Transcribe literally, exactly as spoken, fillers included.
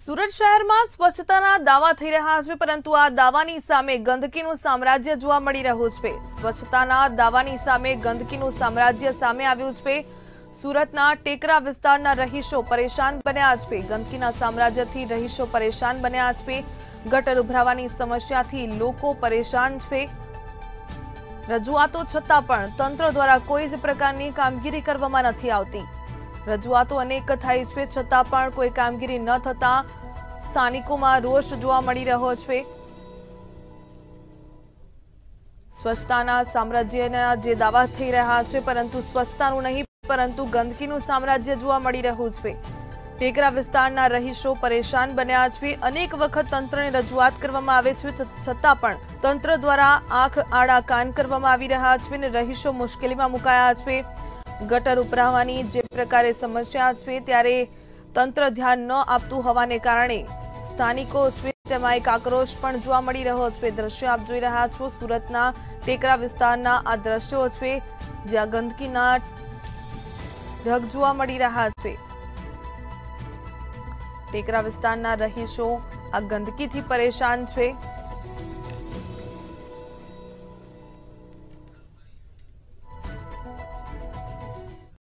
સુરત શહેરમાં સ્વચ્છતાના દાવા થઈ રહ્યા છે, પરંતુ આ દાવાની સામે ગંદકીનું સામ્રાજ્ય જોવા મળી રહ્યું છે। સ્વચ્છતાના દાવાની સામે ગંદકીનું સામ્રાજ્ય સામે આવ્યું છે। સુરતના ટેકરા વિસ્તારના રહીશો પરેશાન બન્યા છે। ગંદકીના સામ્રાજ્યથી રહીશો પરેશાન બન્યા છે। ગટર ઉભરાવાની સમસ્યાથી લોકો પરેશાન છે। રજૂઆતો છતાં પણ તંત્ર દ્વારા કોઈ જ પ્રકારની કામગીરી કરવામાં નથી આવતી। રજૂઆતો અનેક થઈ છે, છતાં પણ કોઈ કામગીરી ન થતા સ્થાનિકોમાં રોષ જોવા મળી રહ્યો છે। સ્વચ્છતાના સામ્રાજ્યના જે દાવા થઈ રહ્યા છે, પરંતુ સ્વચ્છતાનું નહીં પરંતુ ગંદકીનું સામ્રાજ્ય જોવા મળી રહ્યું છે। ટેકરા વિસ્તારના રહીશો પરેશાન બન્યા છે। અનેક વખત તંત્રને રજૂઆત કરવામાં આવે છે, છતાં પણ તંત્ર દ્વારા આંખ આડા કાન કરવામાં આવી રહ્યા છે અને રહીશો મુશ્કેલીમાં મુકાયા છે। ગટર ઉભરાવાની જે પ્રકારે સમસ્યા છે, ત્યારે તંત્ર ધ્યાન ન આપતું હોવાને કારણે સ્થાનિકો તેમાં એક આક્રોશ પણ જોવા મળી રહ્યો છે। દ્રશ્ય આપ જોઈ રહ્યા છો, સુરતના ટેકરા વિસ્તારના આ દ્રશ્યો છે, જ્યાં ગંદકીના ઢગ જોવા મળી રહ્યા છે। ટેકરા વિસ્તારના રહીશો આ ગંદકીથી પરેશાન છે।